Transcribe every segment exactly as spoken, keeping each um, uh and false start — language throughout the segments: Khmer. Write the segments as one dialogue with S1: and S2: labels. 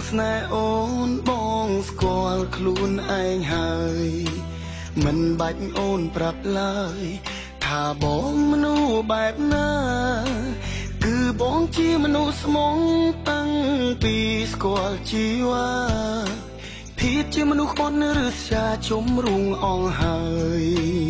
S1: ស្នេហ៍អូនបងស្គាល់ខ្លួនឯងហើយមិនបាច់អូនប្រាប់ឡើយថាបងមនុស្សបែបណាគឺបងជាមនុស្សស្មងតាំងពីស្គាល់ជីវ៉ាភាពជាមនុស្សគាត់នៅរស្យាជំរុងអងហើយ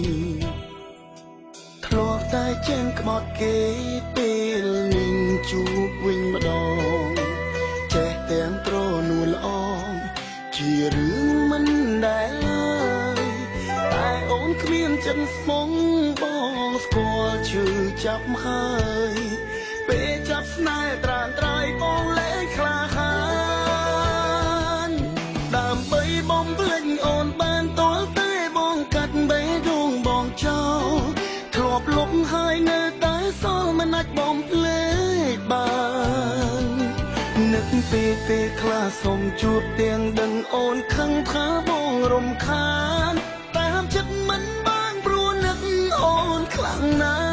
S1: ធ្លាប់តែចេញក្បត់គេពេលនឹងជួបវិញម្ដងចេះទាំងត្រនួលល្អជារឿងមិនដែលឡើយតែអូនគ្មានចិត្តស្មងបងស្គាល់ឈឺចាប់ហើយពេលចាប់ស្នេហ៍ត្រានត្រៃបងលែងក្លាហានដើម្បីបំភ្លេចអូនបានតលតែបងកាត់បេះដូងបងចោលធ្លាប់លុបហើយនៅតែសល់មិនអាចបំភ្លេចបាននឹកពេលពេលខ្លះសុំជួបទាំងដឹងអូនខឹងថាបងរំខានតាមចិត្តមិនបានព្រោះនឹកអូនខ្លាំងណាស់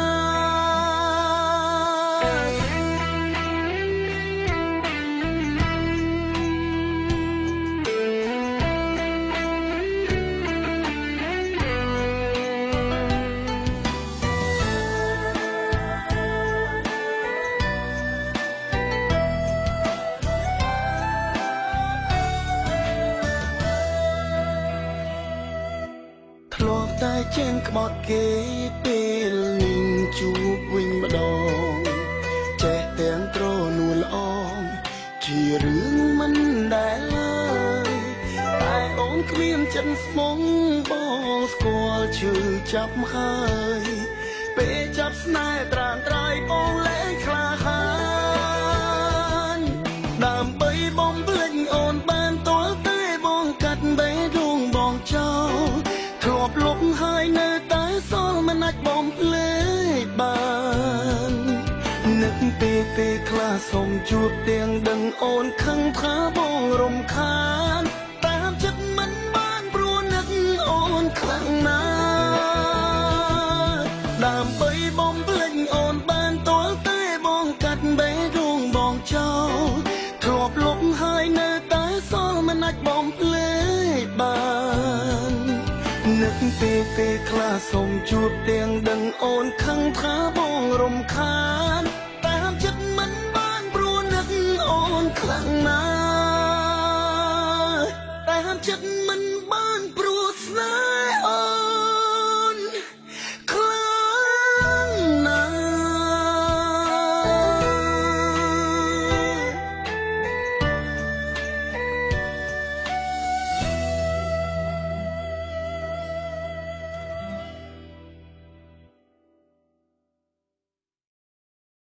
S1: ធ្លាប់តែចេញក្បត់គេពេលនឹងជួបវិញម្ដងចេះទាំងត្រនួលល្អជារឿងមិនដែលឡើយតែអូនគ្មានចិត្តស្មងបងស្គាល់ឈឺចាប់ហើយពេលចាប់ស្នេហ៍ត្រានត្រៃបងលែងក្លាហានដើម្បីបំភ្លេចអូនបានតលតែបងកាត់បេះដូងបងចោលធ្លាប់លុបហើយនៅតែសល់មិនអាចបំភ្លេចបាននឹកពេលពេលខ្លះសុំជួបទាំងដឹងអូនខឹងថាបងរំខានតាមចិត្តមិនបានព្រោះនឹកអូនខ្លាំងណាស់ដើម្បីបំភ្លេចអូនបានតលតែបងកាត់បេះដូងបងចោលធ្លាប់លុបហើយនៅតែសល់មិនអាចបំភ្លេចបាននឹកពេលពេលខ្លះសុំជួបទាំងដឹងអូនខឹងថាបងរំខាន